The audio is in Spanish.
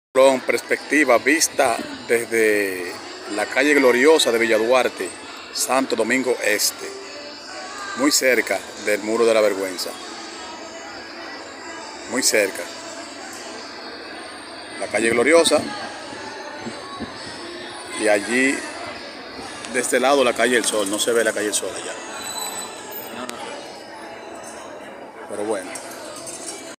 Con perspectiva vista desde la calle Gloriosa de Villa Duarte, Santo Domingo Este, muy cerca del Muro de la Vergüenza, muy cerca. La calle Gloriosa y allí de este lado la calle El Sol, no se ve la calle El Sol allá. Pero bueno.